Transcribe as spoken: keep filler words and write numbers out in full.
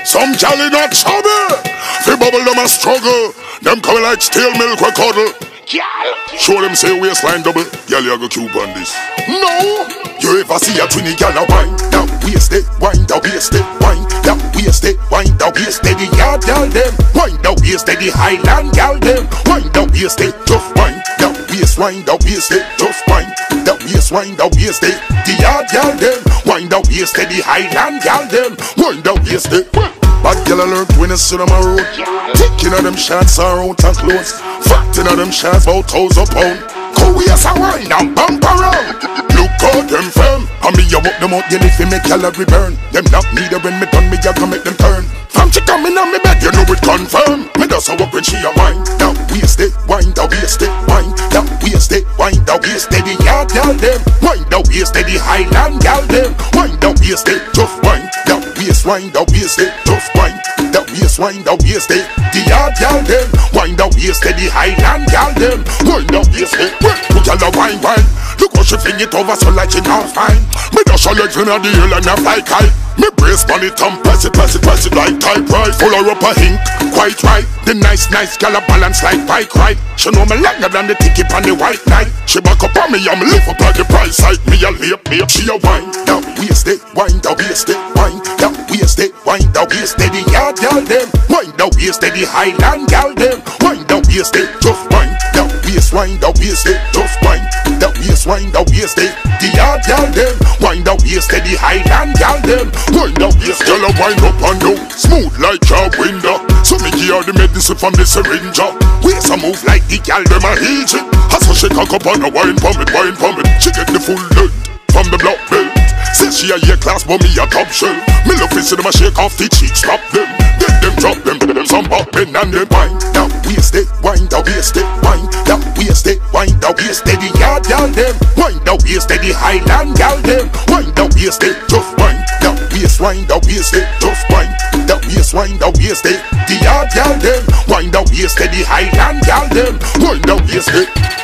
Some gal in a trouble. Fi bubble them a struggle. Them coming like stale milk we cuddle. Show them say waistline double. Girl, you go cube on this. No. You ever see a twinny gal a wine? That waist it, wine that waist it, wine that waist it, wine that waist it. The yard gal them, wine that waist it. The Highland gal them, wine that waist it. Tough wine, that waist wine that waist it. Tough wine, that waist wine that waist it. The yard gal them, wine that waist it. The Highland gal them, wine that waist it. Bad girl alert when it's on my road. Taking of them shots are out and close. Fatting of them shots about thousand pound. Cool yes a wine and bump around. Look out them firm. And me you walk them out daily fi make calorie burn. Them knock me there when me done me I can make them turn. From she coming on me bed you know it confirm. Me does a walk when she a wine. That waist it, wine that waist it, wine that waist it, wine that waist it. The yard gal them, wine that waist it. The Highland gal them, wine that waist it. Tough wine, that waist wine that waist it. Tough wine, that waist wine that waist it. The yard gal them, wine that waist it. The Highland gal them, wine that waist it. Put y'all a wine wine. Look how she fling it over so like she not fine. Me dash her legs in the hill and I fly kite. Me brace on it and press it, press it, press it like typewriter. Full her up a hink, quite right. The nice, nice gal a balance like bike ride. She know me longer than the ticket on the white knight. She back up on me and me lift up like the price side. Me a lip, me she a wine. That waist it, wine, that waist it, wine. That waist it, wine, that waist it. The yard gal them, wine, that waist it. The Highland gal them, wine, that waist it. Tough wine, that waist wine, that waist it. Tough wine, that waist wine, that waist it. The yard gal them, wine, that waist it. The Highland gal them, wine, that waist it. Girl a wind up and down, smooth like a window. So me give her the medicine from the syringe. Waist a move like the gal them a heat it. As so she cock up on a wine from it, wine from it. She get the full length from the block belt. Says she a year class but me a top shelf. Me love to see them a shake off the cheeks, stop them. Then them drop them, them some poppin' and them wine. That waist it, wine, that waist it, wine. That waist it, wine, that waist it. The yard gal them, wine, that waist it. The Highland gal them, wine, that waist it. Tough wine, that waist wine, that waist it. Tough wine, that waist wine, that waist it. The yard gal them, wine, that waist it. The Highland gal them, wine, that waist it.